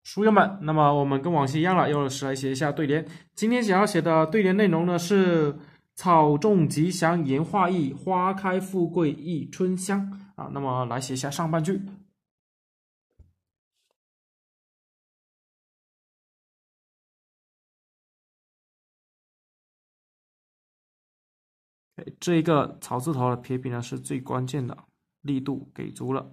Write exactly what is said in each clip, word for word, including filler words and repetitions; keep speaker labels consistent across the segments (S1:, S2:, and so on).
S1: 书友们，那么我们跟往期一样了，又是来写一下对联。今天想要写的对联内容呢是“草种吉祥言化意，花开富贵忆春香”啊。那么来写一下上半句。这一个草字头的撇笔呢是最关键的，力度给足了。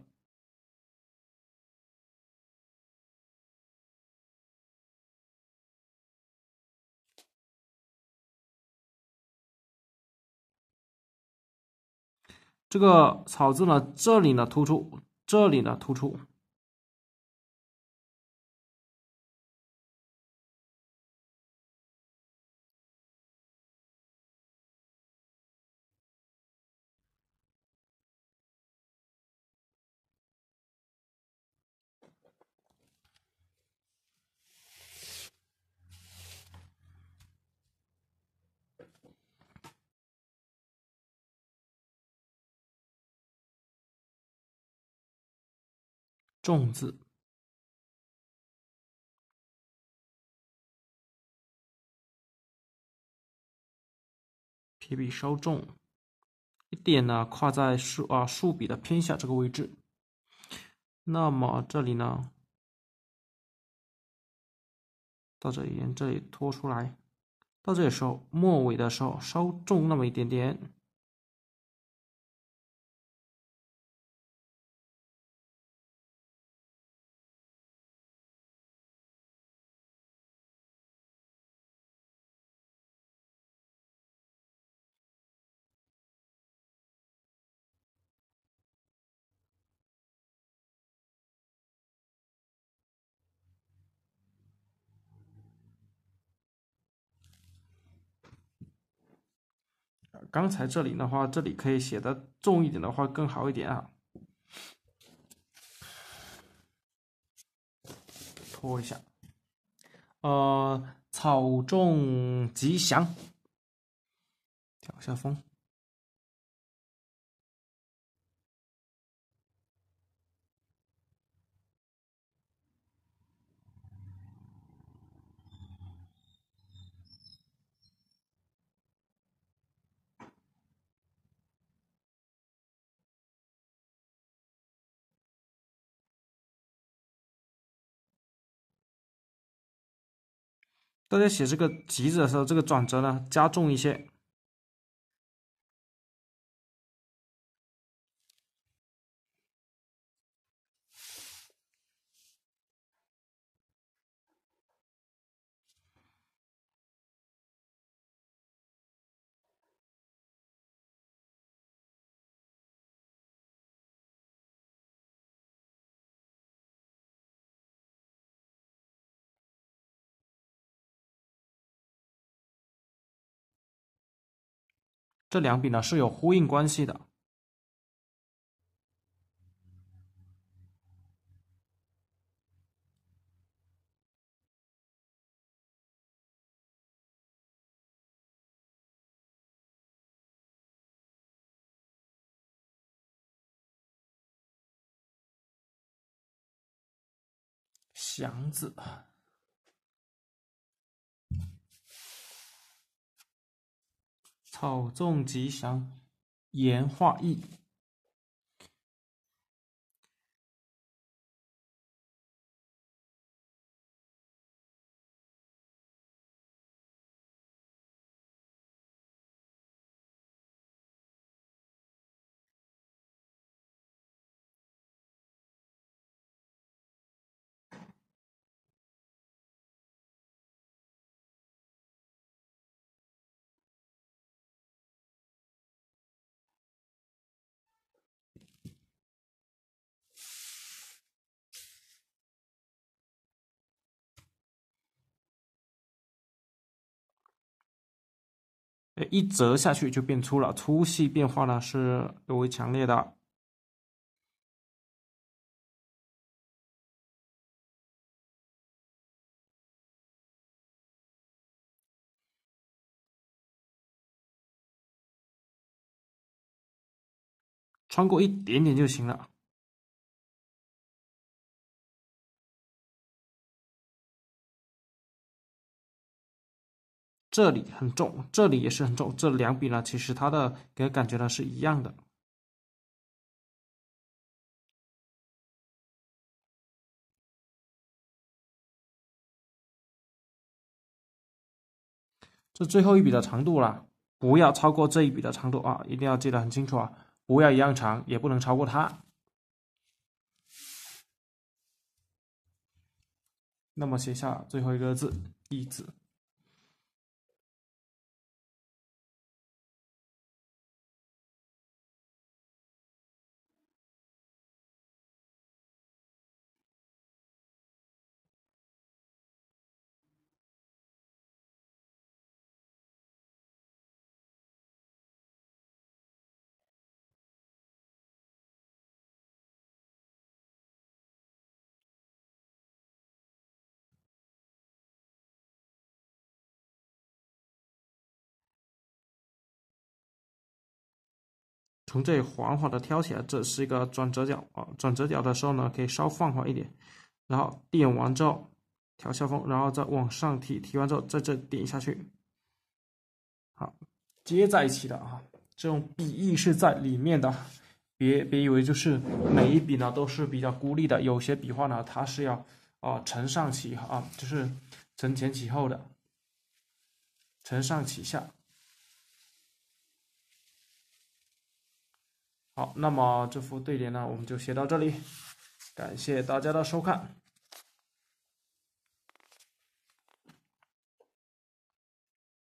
S1: 这个草字呢，这里呢突出，这里呢突出。重字，撇笔稍重一点呢，跨在竖啊竖笔的偏下这个位置。那么这里呢，到这里沿这里拖出来，到这里时候末尾的时候稍重那么一点点。刚才这里的话，这里可以写的重一点的话更好一点啊。拖一下，呃，草种吉祥，调下风。大家写这个“吉”字的时候，这个转折呢加重一些。这两笔呢是有呼应关系的。祥字，草种吉祥，言化意。一折下去就变粗了，粗细变化呢是尤为强烈的。穿过一点点就行了。 这里很重，这里也是很重，这两笔呢，其实它的给感觉呢是一样的。这最后一笔的长度啦，不要超过这一笔的长度啊，一定要记得很清楚啊，不要一样长，也不能超过它。那么写下最后一个字“义”字。从这里缓缓的挑起来，这是一个转折角啊。转折角的时候呢，可以稍放缓一点，然后点完之后调下风，然后再往上提，提完之后在这点下去，好，接在一起的啊。这种笔意是在里面的，别别以为就是每一笔呢都是比较孤立的，有些笔画呢它是要啊、呃、承上启啊，就是承前启后的，承上启下。好，那么这幅对联呢，我们就写到这里，感谢大家的收看。